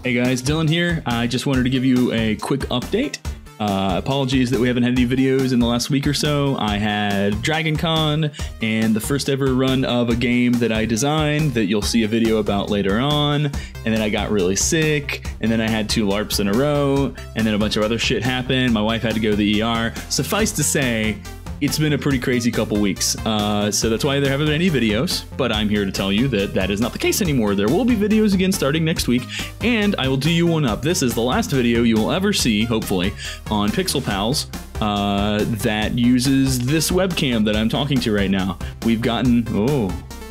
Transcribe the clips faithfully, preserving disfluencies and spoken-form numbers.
Hey guys, Dylan here. I just wanted to give you a quick update. Uh, apologies that we haven't had any videos in the last week or so. I had Dragon Con and the first ever run of a game that I designed that you'll see a video about later on. And then I got really sick, and then I had two LARPs in a row, and then a bunch of other shit happened. My wife had to go to the E R. Suffice to say, it's been a pretty crazy couple weeks, uh, so that's why there haven't been any videos, but I'm here to tell you that that is not the case anymore. There will be videos again starting next week, and I will do you one up. This is the last video you will ever see, hopefully, on Pixel Pals uh, that uses this webcam that I'm talking to right now. We've gotten, oh...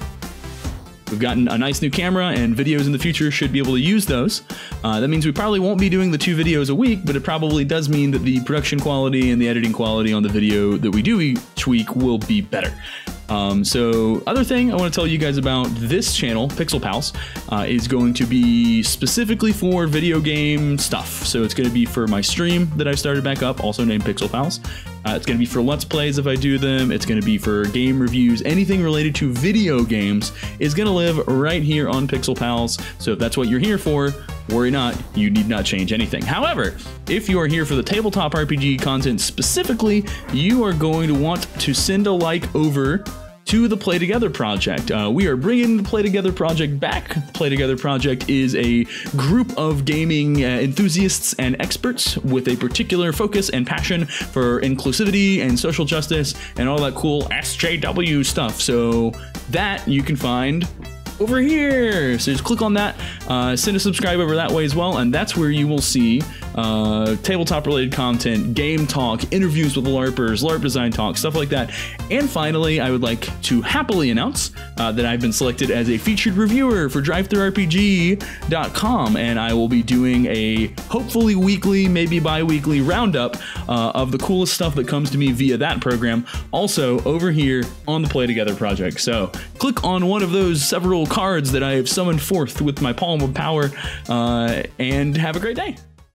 We've gotten a nice new camera, and videos in the future should be able to use those. Uh, that means we probably won't be doing the two videos a week, but it probably does mean that the production quality and the editing quality on the video that we do each week will be better. Um, so other thing I want to tell you guys about this channel, Pixel Pals, uh, is going to be specifically for video game stuff. So it's going to be for my stream that I started back up, also named Pixel Pals. Uh, it's going to be for Let's Plays if I do them. It's going to be for game reviews. Anything related to video games is going to live right here on Pixel Pals. So if that's what you're here for, worry not, you need not change anything. However, if you are here for the tabletop R P G content specifically, you are going to want to send a like over to the Play Together Project. Uh, we are bringing the Play Together Project back. The Play Together Project is a group of gaming uh, enthusiasts and experts with a particular focus and passion for inclusivity and social justice and all that cool S J W stuff. So that you can find over here. So just click on that, uh, send a subscribe over that way as well, and that's where you will see uh, tabletop related content, game talk, interviews with LARPers, LARP design talk, stuff like that. And finally, I would like to happily announce uh, that I've been selected as a featured reviewer for drive thru R P G dot com, and I will be doing a hopefully weekly, maybe bi-weekly roundup uh, of the coolest stuff that comes to me via that program, also over here on the Play Together Project. So click on one of those several cards that I have summoned forth with my palm of power, uh, and have a great day.